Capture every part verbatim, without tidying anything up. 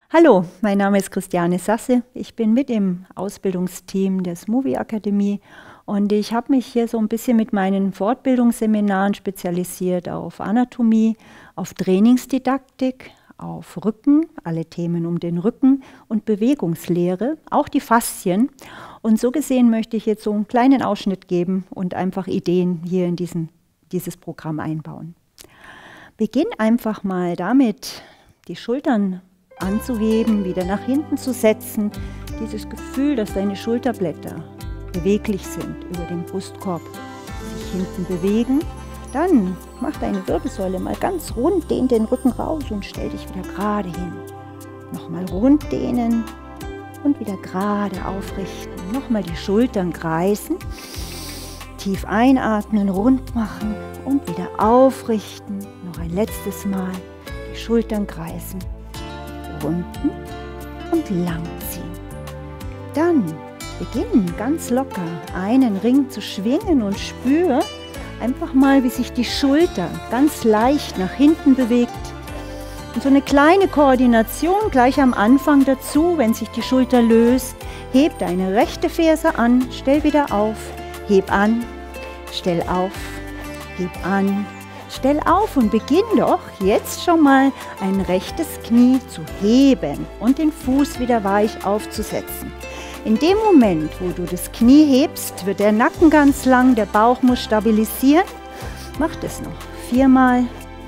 Hallo, mein Name ist Christiane Sasse. Ich bin mit im Ausbildungsteam der Smoothie Akademie und ich habe mich hier so ein bisschen mit meinen Fortbildungsseminaren spezialisiert auf Anatomie, auf Trainingsdidaktik, auf Rücken, alle Themen um den Rücken und Bewegungslehre, auch die Faszien. Und so gesehen möchte ich jetzt so einen kleinen Ausschnitt geben und einfach Ideen hier in diesen, dieses Programm einbauen. Beginn einfach mal damit, die Schultern anzuheben, wieder nach hinten zu setzen. Dieses Gefühl, dass deine Schulterblätter beweglich sind, über den Brustkorb sich hinten bewegen. Dann mach deine Wirbelsäule mal ganz rund, dehn den Rücken raus und stell dich wieder gerade hin. Nochmal rund dehnen und wieder gerade aufrichten. Nochmal die Schultern kreisen. Tief einatmen, rund machen und wieder aufrichten. Noch ein letztes Mal die Schultern kreisen. Runden und lang ziehen. Dann beginnen ganz locker einen Ring zu schwingen und spür einfach mal, wie sich die Schulter ganz leicht nach hinten bewegt. Und so eine kleine Koordination gleich am Anfang dazu, wenn sich die Schulter löst. Heb deine rechte Ferse an, stell wieder auf, heb an, stell auf, heb an. Stell auf und beginn doch jetzt schon mal ein rechtes Knie zu heben und den Fuß wieder weich aufzusetzen. In dem Moment, wo du das Knie hebst, wird der Nacken ganz lang, der Bauch muss stabilisieren. Mach das noch viermal.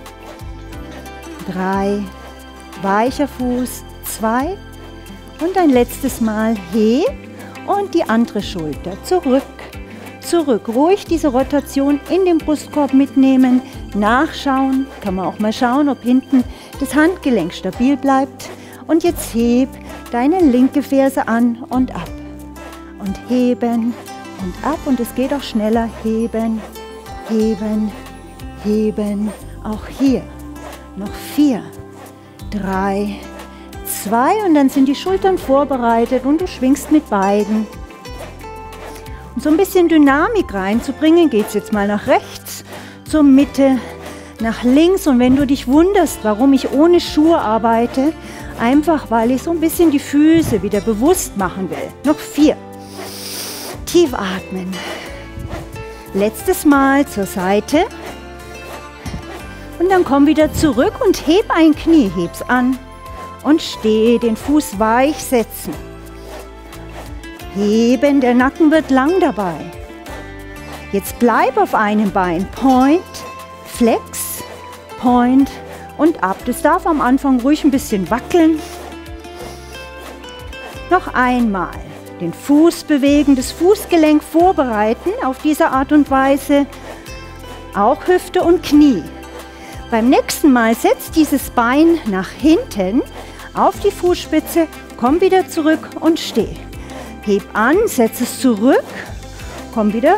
Drei, weicher Fuß, zwei und ein letztes Mal heb und die andere Schulter zurück. Zurück. Ruhig diese Rotation in den Brustkorb mitnehmen, nachschauen. Kann man auch mal schauen, ob hinten das Handgelenk stabil bleibt. Und jetzt heb deine linke Ferse an und ab. Und heben und ab. Und es geht auch schneller. Heben, heben, heben. Auch hier. Noch vier, drei, zwei. Und dann sind die Schultern vorbereitet und du schwingst mit beiden. Um so ein bisschen Dynamik reinzubringen, geht es jetzt mal nach rechts, zur Mitte, nach links. Und wenn du dich wunderst, warum ich ohne Schuhe arbeite, einfach weil ich so ein bisschen die Füße wieder bewusst machen will. Noch vier. Tief atmen. Letztes Mal zur Seite. Und dann komm wieder zurück und heb ein Knie, heb's an und steh, den Fuß weich setzen. Heben, der Nacken wird lang dabei. Jetzt bleib auf einem Bein. Point, Flex, Point und ab. Das darf am Anfang ruhig ein bisschen wackeln. Noch einmal den Fuß bewegen, das Fußgelenk vorbereiten auf diese Art und Weise. Auch Hüfte und Knie. Beim nächsten Mal setz dieses Bein nach hinten auf die Fußspitze, komm wieder zurück und steh. Heb an, setz es zurück, komm wieder,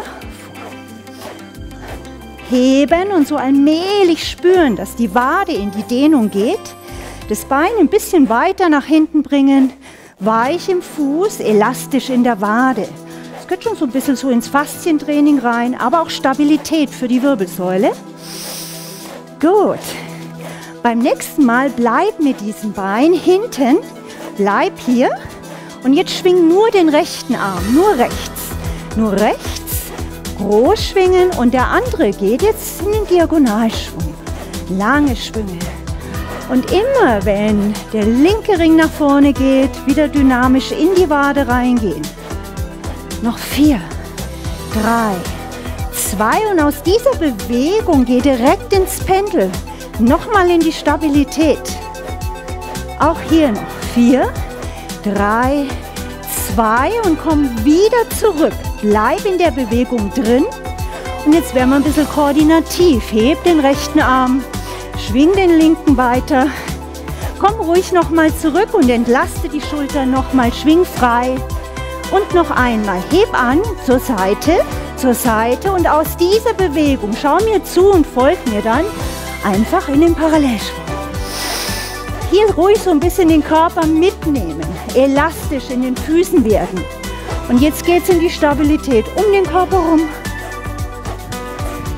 heben und so allmählich spüren, dass die Wade in die Dehnung geht. Das Bein ein bisschen weiter nach hinten bringen, weich im Fuß, elastisch in der Wade. Es geht schon so ein bisschen so ins Faszientraining rein, aber auch Stabilität für die Wirbelsäule. Gut, beim nächsten Mal bleib mit diesem Bein hinten, bleib hier. Und jetzt schwing nur den rechten Arm, nur rechts, nur rechts, groß schwingen und der andere geht jetzt in den Diagonalschwung, lange Schwünge. Und immer wenn der linke Ring nach vorne geht, wieder dynamisch in die Wade reingehen. Noch vier, drei, zwei und aus dieser Bewegung geh direkt ins Pendel, nochmal in die Stabilität. Auch hier noch vier, drei, zwei und komm wieder zurück. Bleib in der Bewegung drin. Und jetzt werden wir ein bisschen koordinativ. Heb den rechten Arm, schwing den linken weiter. Komm ruhig nochmal zurück und entlaste die Schultern nochmal. Schwing frei. Und noch einmal. Heb an, zur Seite, zur Seite. Und aus dieser Bewegung, schau mir zu und folg mir dann einfach in den Parallelschwung. Hier ruhig so ein bisschen den Körper mitnehmen, elastisch in den Füßen werden. Und jetzt geht es in die Stabilität um den Körper rum.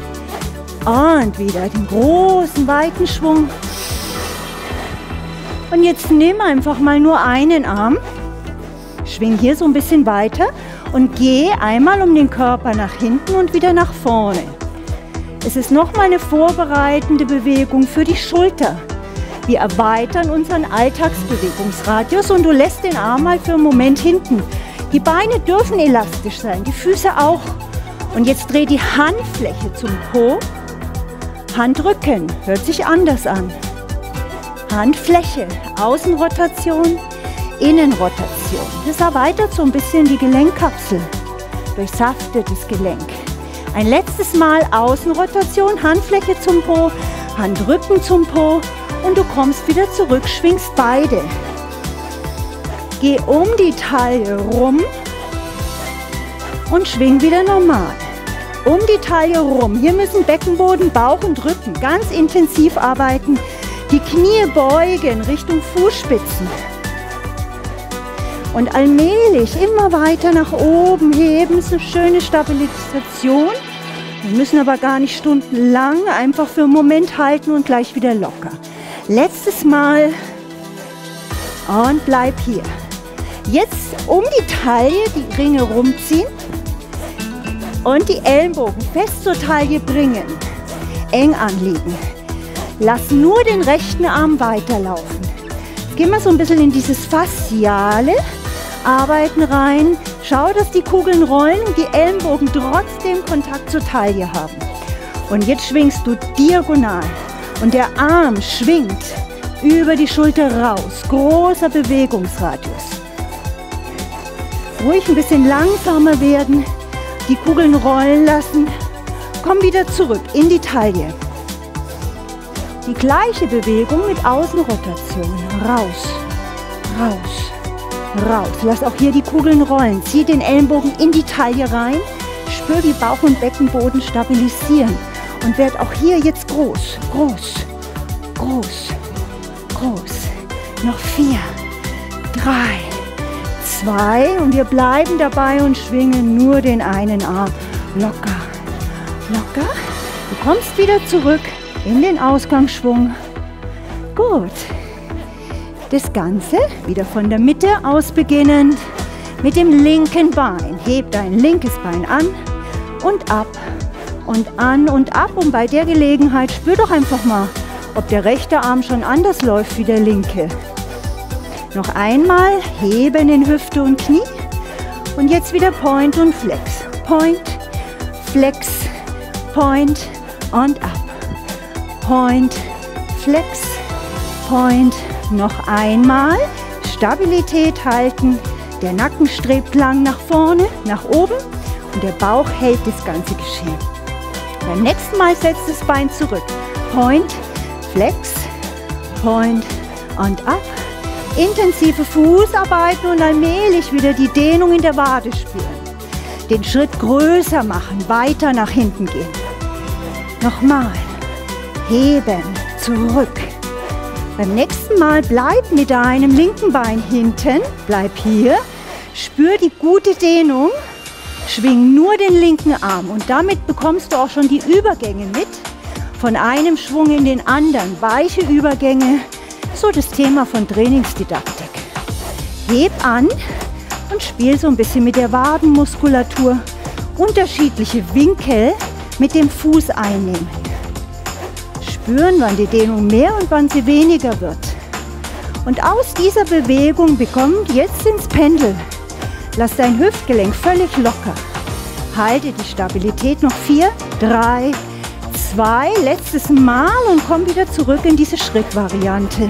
Und wieder den großen, weiten Schwung. Und jetzt nimm einfach mal nur einen Arm, schwing hier so ein bisschen weiter und geh einmal um den Körper nach hinten und wieder nach vorne. Es ist nochmal eine vorbereitende Bewegung für die Schulter. Wir erweitern unseren Alltagsbewegungsradius und du lässt den Arm mal für einen Moment hinten. Die Beine dürfen elastisch sein, die Füße auch. Und jetzt dreh die Handfläche zum Po. Handrücken hört sich anders an. Handfläche, Außenrotation, Innenrotation. Das erweitert so ein bisschen die Gelenkkapsel, durchsaftet das Gelenk. Ein letztes Mal Außenrotation, Handfläche zum Po, Handrücken zum Po und du kommst wieder zurück, schwingst beide. Geh um die Taille rum und schwing wieder normal. Um die Taille rum. Hier müssen Beckenboden, Bauch und Rücken ganz intensiv arbeiten. Die Knie beugen Richtung Fußspitzen. Und allmählich immer weiter nach oben heben. Das ist eine schöne Stabilisation. Wir müssen aber gar nicht stundenlang, einfach für einen Moment halten und gleich wieder locker. Letztes Mal und bleib hier. Jetzt um die Taille die Ringe rumziehen und die Ellenbogen fest zur Taille bringen. Eng anliegen. Lass nur den rechten Arm weiterlaufen. Gehen wir so ein bisschen in dieses fasziale Arbeiten rein. Schau, dass die Kugeln rollen und die Ellenbogen trotzdem Kontakt zur Taille haben. Und jetzt schwingst du diagonal und der Arm schwingt über die Schulter raus. Großer Bewegungsradius. Ruhig ein bisschen langsamer werden, die Kugeln rollen lassen. Komm wieder zurück in die Taille. Die gleiche Bewegung mit Außenrotation. Raus, raus, raus. Lass auch hier die Kugeln rollen. Zieh den Ellenbogen in die Taille rein. Spür die Bauch- und Beckenboden stabilisieren. Und werd auch hier jetzt groß, groß, groß, groß. Noch vier, drei, zwei. Und wir bleiben dabei und schwingen nur den einen Arm. Locker, locker. Du kommst wieder zurück in den Ausgangsschwung. Gut. Das Ganze wieder von der Mitte aus beginnend mit dem linken Bein. Heb dein linkes Bein an und ab und an und ab. Und bei der Gelegenheit spür doch einfach mal, ob der rechte Arm schon anders läuft wie der linke. Noch einmal heben in Hüfte und Knie. Und jetzt wieder Point und Flex. Point, Flex, Point und ab. Point, Flex, Point, noch einmal, Stabilität halten, der Nacken strebt lang nach vorne, nach oben und der Bauch hält das ganze Geschehen. Beim nächsten Mal setzt das Bein zurück, Point, Flex, Point und ab, intensive Fußarbeiten und allmählich wieder die Dehnung in der Wade spüren, den Schritt größer machen, weiter nach hinten gehen. Nochmal. Heben, zurück. Beim nächsten Mal bleib mit deinem linken Bein hinten, bleib hier, spür die gute Dehnung, schwing nur den linken Arm und damit bekommst du auch schon die Übergänge mit, von einem Schwung in den anderen, weiche Übergänge, so das Thema von Trainingsdidaktik. Heb an und spiel so ein bisschen mit der Wadenmuskulatur, unterschiedliche Winkel mit dem Fuß einnehmen. Spüren, wann die Dehnung mehr und wann sie weniger wird. Und aus dieser Bewegung bekommt jetzt ins Pendel. Lass dein Hüftgelenk völlig locker. Halte die Stabilität noch vier, drei, zwei, letztes Mal und komm wieder zurück in diese Schrittvariante.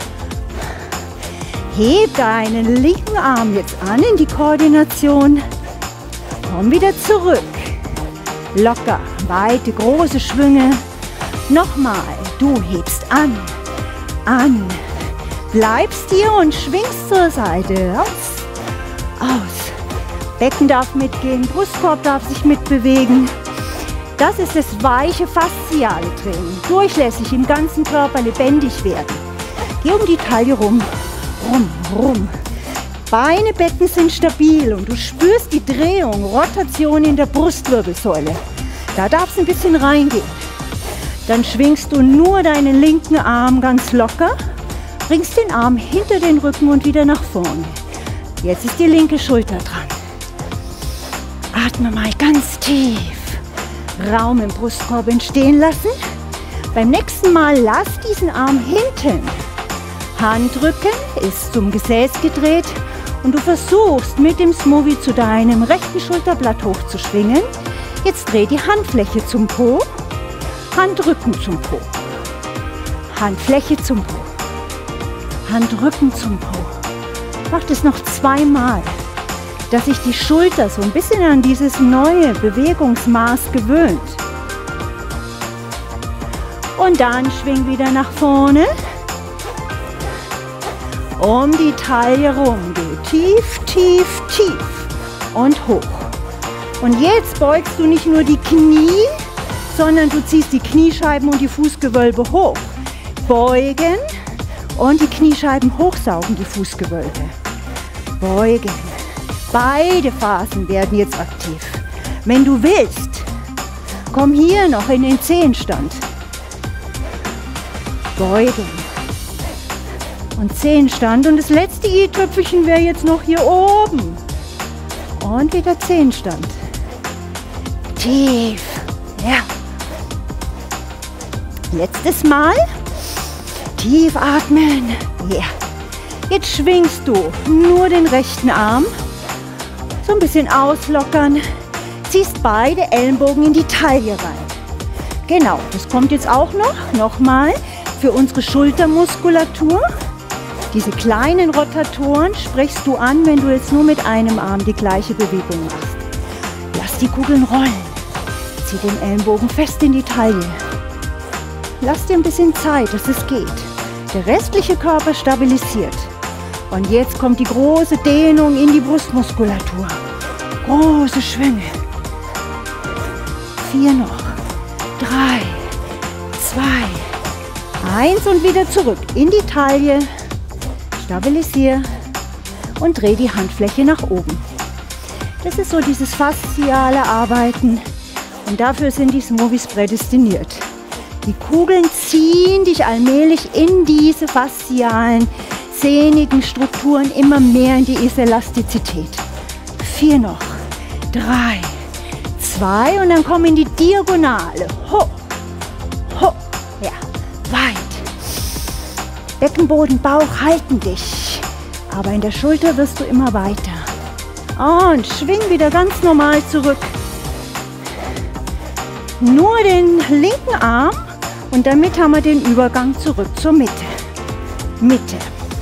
Heb deinen linken Arm jetzt an in die Koordination. Komm wieder zurück. Locker, weite, große Schwünge. Nochmal, du hebst an, an, bleibst hier und schwingst zur Seite, aus, aus. Becken darf mitgehen, Brustkorb darf sich mitbewegen. Das ist das weiche fasziale Training, durchlässig im ganzen Körper lebendig werden. Geh um die Taille rum, rum, rum. Beine, Becken sind stabil und du spürst die Drehung, Rotation in der Brustwirbelsäule. Da darf es ein bisschen reingehen. Dann schwingst du nur deinen linken Arm ganz locker, bringst den Arm hinter den Rücken und wieder nach vorne. Jetzt ist die linke Schulter dran. Atme mal ganz tief. Raum im Brustkorb entstehen lassen. Beim nächsten Mal lass diesen Arm hinten. Handrücken ist zum Gesäß gedreht und du versuchst mit dem Smoothie zu deinem rechten Schulterblatt hochzuschwingen. Jetzt dreh die Handfläche zum Po, Handrücken zum Po, Handfläche zum Po, Handrücken zum Po. Mach das noch zweimal, dass sich die Schulter so ein bisschen an dieses neue Bewegungsmaß gewöhnt. Und dann schwing wieder nach vorne. Um die Taille rum. Geh tief, tief, tief und hoch. Und jetzt beugst du nicht nur die Knie, sondern du ziehst die Kniescheiben und die Fußgewölbe hoch. Beugen und die Kniescheiben hochsaugen, die Fußgewölbe. Beugen. Beide Phasen werden jetzt aktiv. Wenn du willst, komm hier noch in den Zehenstand. Beugen. Und Zehenstand. Und das letzte i-Tüpfelchen wäre jetzt noch hier oben. Und wieder Zehenstand. Tief. Ja. Letztes Mal. Tief atmen. Ja. Jetzt schwingst du nur den rechten Arm. So ein bisschen auslockern. Ziehst beide Ellenbogen in die Taille rein. Genau, das kommt jetzt auch noch. Nochmal für unsere Schultermuskulatur. Diese kleinen Rotatoren sprichst du an, wenn du jetzt nur mit einem Arm die gleiche Bewegung machst. Lass die Kugeln rollen. Zieh den Ellenbogen fest in die Taille. Lass dir ein bisschen Zeit, dass es geht. Der restliche Körper stabilisiert. Und jetzt kommt die große Dehnung in die Brustmuskulatur. Große Schwünge. Vier noch. Drei. Zwei. Eins und wieder zurück in die Taille. Stabilisier und dreh die Handfläche nach oben. Das ist so dieses fasziale Arbeiten und dafür sind die Smoothies prädestiniert. Die Kugeln ziehen dich allmählich in diese faszialen, sehnigen Strukturen immer mehr in die Elastizität. Vier noch, drei, zwei und dann komm in die Diagonale. Hoch, hoch, ja, weit. Beckenboden, Bauch halten dich, aber in der Schulter wirst du immer weiter. Und schwing wieder ganz normal zurück. Nur den linken Arm und damit haben wir den Übergang zurück zur Mitte. Mitte.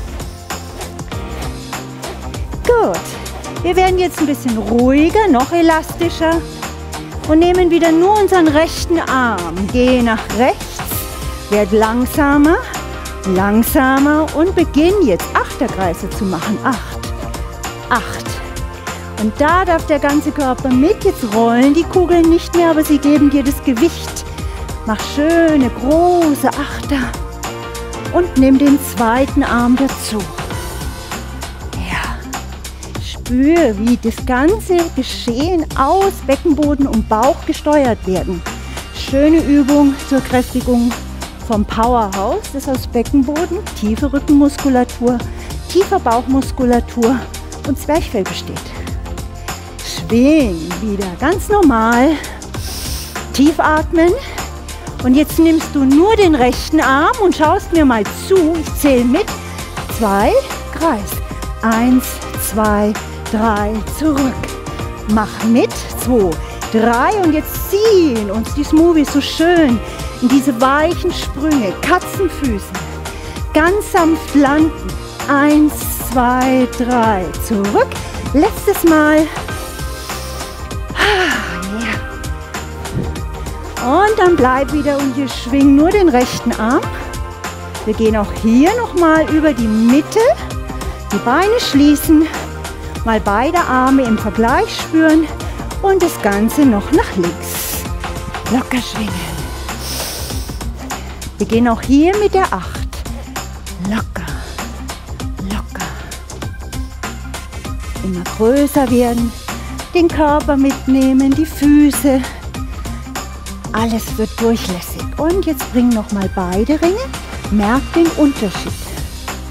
Gut, wir werden jetzt ein bisschen ruhiger, noch elastischer und nehmen wieder nur unseren rechten Arm. Geh nach rechts, werd langsamer. Langsamer und beginn jetzt Achterkreise zu machen. Acht, acht. Und da darf der ganze Körper mit. Jetzt rollen die Kugeln nicht mehr, aber sie geben dir das Gewicht. Mach schöne große Achter und nimm den zweiten Arm dazu. Ja. Spür, wie das ganze Geschehen aus Beckenboden und Bauch gesteuert werden. Schöne Übung zur Kräftigung vom Powerhouse, das aus Beckenboden, tiefe Rückenmuskulatur, tiefer Bauchmuskulatur und Zwerchfell besteht. Schwing wieder ganz normal, tief atmen und jetzt nimmst du nur den rechten Arm und schaust mir mal zu, ich zähle mit, zwei, Kreis, eins, zwei, drei, zurück, mach mit, zwei, drei und jetzt ziehen uns die Smoothies so schön in diese weichen Sprünge, Katzenfüßen, ganz sanft landen. Eins, zwei, drei, zurück. Letztes Mal. Und dann bleib wieder und wir schwingen nur den rechten Arm. Wir gehen auch hier nochmal über die Mitte, die Beine schließen, mal beide Arme im Vergleich spüren und das Ganze noch nach links. Locker schwingen. Wir gehen auch hier mit der acht. Locker, locker. Immer größer werden, den Körper mitnehmen, die Füße. Alles wird durchlässig. Und jetzt bring noch mal beide Ringe. Merk den Unterschied.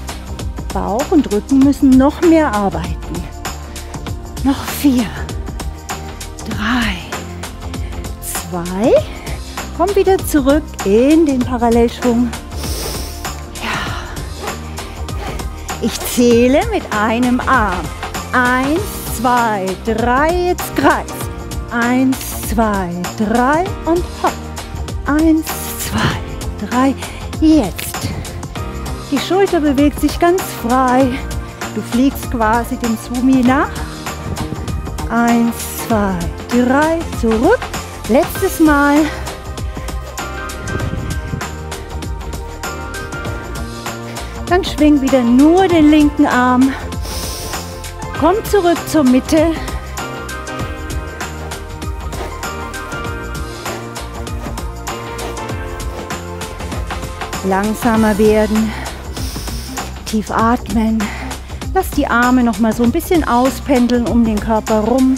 Bauch und Rücken müssen noch mehr arbeiten. Noch vier, drei, zwei. Komm wieder zurück in den Parallelschwung. Ja. Ich zähle mit einem Arm. Eins, zwei, drei, jetzt Kreis. Eins, zwei, drei und hopp. Eins, zwei, drei, jetzt. Die Schulter bewegt sich ganz frei. Du fliegst quasi dem Sumi nach. Eins, zwei, drei, zurück. Letztes Mal. Dann schwing wieder nur den linken Arm. Komm zurück zur Mitte. Langsamer werden. Tief atmen. Lass die Arme noch mal so ein bisschen auspendeln um den Körper rum.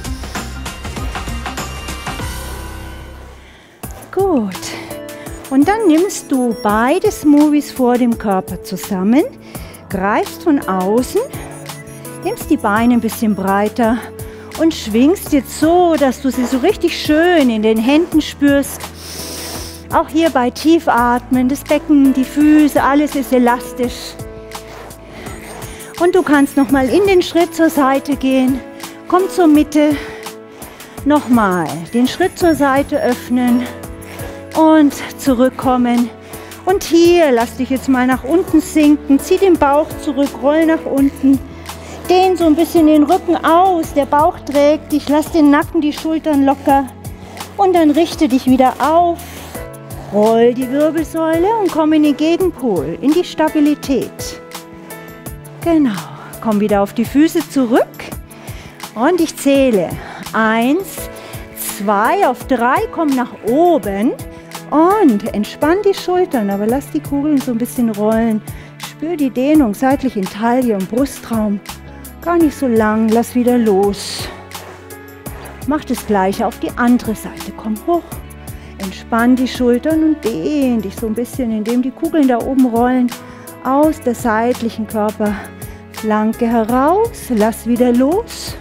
Gut. Und dann nimmst du beide Smoothies vor dem Körper zusammen, greifst von außen, nimmst die Beine ein bisschen breiter und schwingst jetzt so, dass du sie so richtig schön in den Händen spürst. Auch hier bei Tiefatmen, das Becken, die Füße, alles ist elastisch. Und du kannst nochmal in den Schritt zur Seite gehen. Komm zur Mitte. Nochmal den Schritt zur Seite öffnen und zurückkommen. Und hier lass dich jetzt mal nach unten sinken. Zieh den Bauch zurück, roll nach unten. Dehn so ein bisschen den Rücken aus. Der Bauch trägt dich. Lass den Nacken, die Schultern locker. Und dann richte dich wieder auf. Roll die Wirbelsäule und komm in den Gegenpol, in die Stabilität. Genau, komm wieder auf die Füße zurück und ich zähle. Eins, zwei, auf drei, komm nach oben und entspann die Schultern, aber lass die Kugeln so ein bisschen rollen. Spür die Dehnung seitlich in Taille und Brustraum. Gar nicht so lang, lass wieder los. Mach das Gleiche auf die andere Seite, komm hoch. Entspann die Schultern und dehn dich so ein bisschen, indem die Kugeln da oben rollen. Aus der seitlichen Körperflanke heraus, lass wieder los.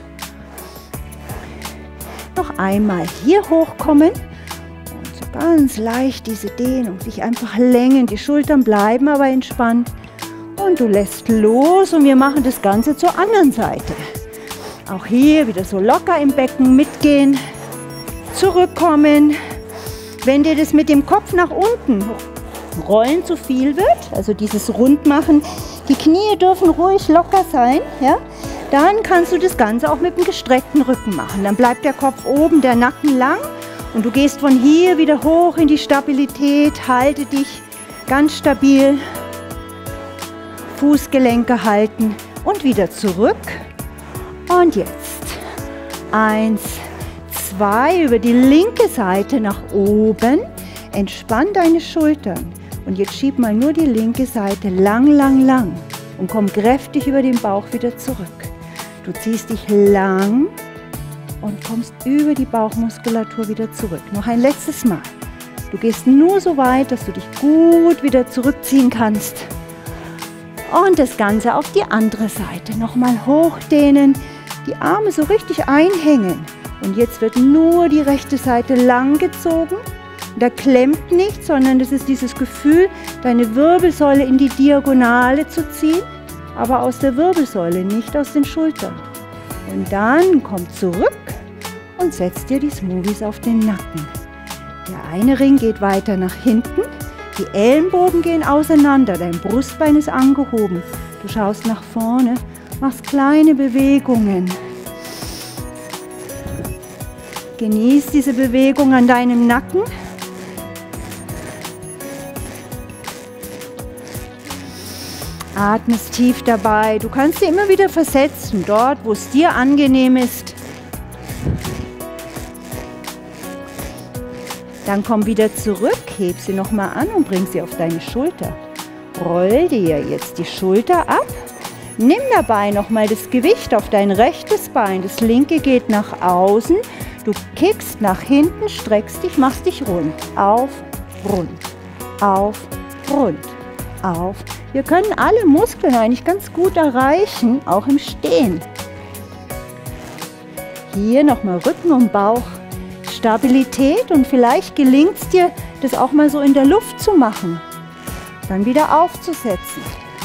Noch einmal hier hochkommen und so ganz leicht diese Dehnung, sich einfach längen, die Schultern bleiben aber entspannt und du lässt los und wir machen das Ganze zur anderen Seite. Auch hier wieder so locker im Becken mitgehen, zurückkommen. Wenn dir das mit dem Kopf nach unten rollen zu viel wird, also dieses Rundmachen, die Knie dürfen ruhig locker sein, ja, dann kannst du das Ganze auch mit dem gestreckten Rücken machen. Dann bleibt der Kopf oben, der Nacken lang und du gehst von hier wieder hoch in die Stabilität, halte dich ganz stabil, Fußgelenke halten und wieder zurück. Und jetzt eins, zwei, über die linke Seite nach oben, entspann deine Schultern. Und jetzt schieb mal nur die linke Seite lang, lang, lang und komm kräftig über den Bauch wieder zurück. Du ziehst dich lang und kommst über die Bauchmuskulatur wieder zurück. Noch ein letztes Mal. Du gehst nur so weit, dass du dich gut wieder zurückziehen kannst. Und das Ganze auf die andere Seite. Nochmal hochdehnen, die Arme so richtig einhängen. Und jetzt wird nur die rechte Seite lang gezogen. Da klemmt nichts, sondern das ist dieses Gefühl, deine Wirbelsäule in die Diagonale zu ziehen, aber aus der Wirbelsäule, nicht aus den Schultern. Und dann komm zurück und setz dir die Smoothies auf den Nacken. Der eine Ring geht weiter nach hinten, die Ellenbogen gehen auseinander, dein Brustbein ist angehoben. Du schaust nach vorne, machst kleine Bewegungen. Genieß diese Bewegung an deinem Nacken. Atmest tief dabei. Du kannst dir immer wieder versetzen, dort, wo es dir angenehm ist. Dann komm wieder zurück, heb sie nochmal an und bring sie auf deine Schulter. Roll dir jetzt die Schulter ab. Nimm dabei nochmal das Gewicht auf dein rechtes Bein. Das linke geht nach außen. Du kickst nach hinten, streckst dich, machst dich rund. Auf, rund, auf, rund, auf, Wir können alle Muskeln eigentlich ganz gut erreichen, auch im Stehen. Hier nochmal Rücken und Bauch. Stabilität und vielleicht gelingt es dir, das auch mal so in der Luft zu machen. Dann wieder aufzusetzen.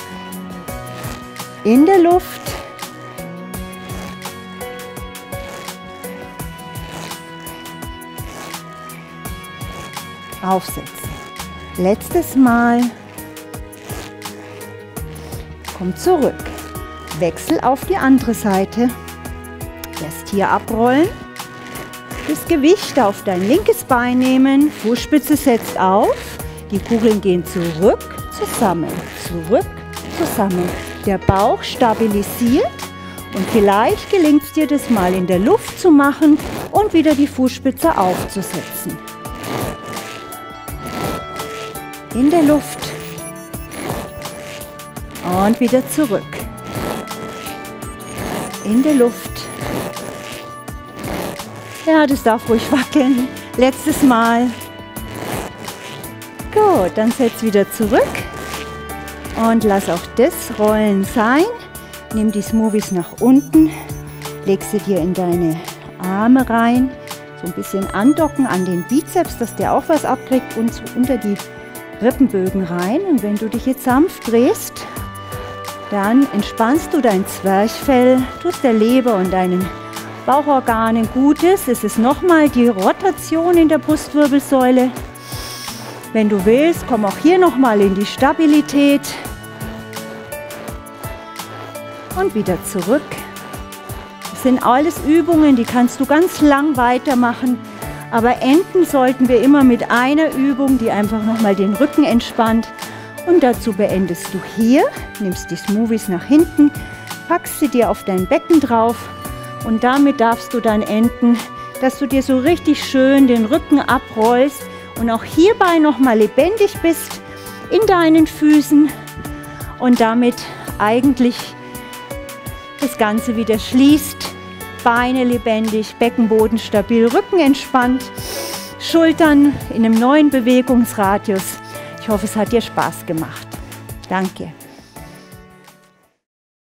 In der Luft. Aufsetzen. Letztes Mal. Komm zurück. Wechsel auf die andere Seite. Lässt hier abrollen. Das Gewicht auf dein linkes Bein nehmen. Fußspitze setzt auf. Die Kugeln gehen zurück, zusammen, zurück, zusammen. Der Bauch stabilisiert und vielleicht gelingt es dir, das mal in der Luft zu machen und wieder die Fußspitze aufzusetzen. In der Luft und wieder zurück. In der Luft. Ja, das darf ruhig wackeln. Letztes Mal. Gut, dann setz wieder zurück und lass auch das Rollen sein. Nimm die Smoothies nach unten, leg sie dir in deine Arme rein, so ein bisschen andocken an den Bizeps, dass der auch was abkriegt und so unter die Rippenbögen rein. Und wenn du dich jetzt sanft drehst, dann entspannst du dein Zwerchfell, tust der Leber und deinen Bauchorganen Gutes. Es ist nochmal die Rotation in der Brustwirbelsäule. Wenn du willst, komm auch hier nochmal in die Stabilität. Und wieder zurück. Das sind alles Übungen, die kannst du ganz lang weitermachen. Aber enden sollten wir immer mit einer Übung, die einfach nochmal den Rücken entspannt. Und dazu beendest du hier, nimmst die Smoothies nach hinten, packst sie dir auf dein Becken drauf. Und damit darfst du dann enden, dass du dir so richtig schön den Rücken abrollst und auch hierbei nochmal lebendig bist in deinen Füßen und damit eigentlich das Ganze wieder schließt. Beine lebendig, Beckenboden stabil, Rücken entspannt, Schultern in einem neuen Bewegungsradius. Ich hoffe, es hat dir Spaß gemacht. Danke.